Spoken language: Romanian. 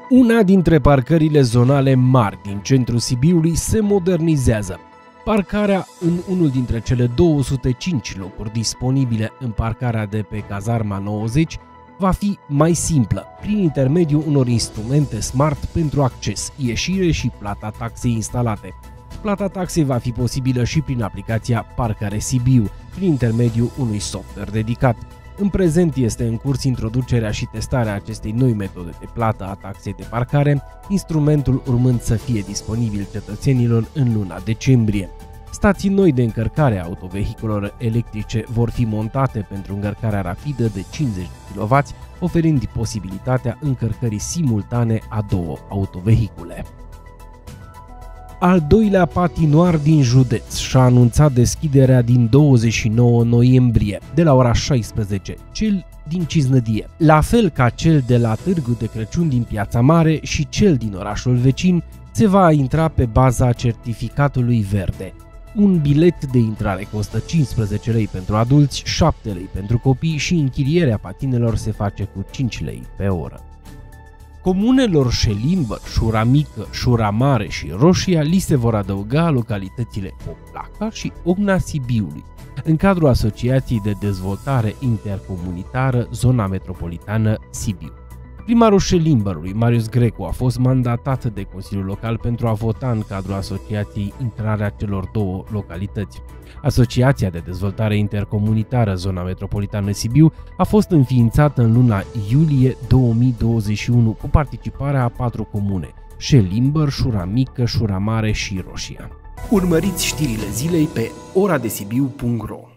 Una dintre parcările zonale mari din centrul Sibiului se modernizează. Parcarea în unul dintre cele 205 locuri disponibile în parcarea de pe Cazarma 90 va fi mai simplă, prin intermediul unor instrumente smart pentru acces, ieșire și plata taxei instalate. Plata taxei va fi posibilă și prin aplicația Parcare Sibiu, prin intermediul unui software dedicat. În prezent este în curs introducerea și testarea acestei noi metode de plată a taxei de parcare, instrumentul urmând să fie disponibil cetățenilor în luna decembrie. Stații noi de încărcare a autovehiculelor electrice vor fi montate pentru încărcarea rapidă de 50 kW, oferind posibilitatea încărcării simultane a două autovehicule. Al doilea patinoar din județ și-a anunțat deschiderea din 29 noiembrie, de la ora 16, cel din Ciznădie. La fel ca cel de la Târgu de Crăciun din Piața Mare și cel din orașul vecin, se va intra pe baza certificatului verde. Un bilet de intrare costă 15 lei pentru adulți, 7 lei pentru copii și închirierea patinelor se face cu 5 lei pe oră. Comunelor Șelimbă, Șura Mică, Șura Mare și Roșia li se vor adăuga localitățile Oplaca și Ogna Sibiului, în cadrul Asociației de Dezvoltare Intercomunitară Zona Metropolitană Sibiu. Primarul Șelimbărului, Marius Grecu, a fost mandatat de Consiliul Local pentru a vota în cadrul asociației intrarea celor două localități. Asociația de Dezvoltare Intercomunitară Zona Metropolitană Sibiu a fost înființată în luna iulie 2021 cu participarea a 4 comune: Șelimbăr, Șura Mică, Șura Mare și Roșia. Urmăriți știrile zilei pe oradesibiu.ro.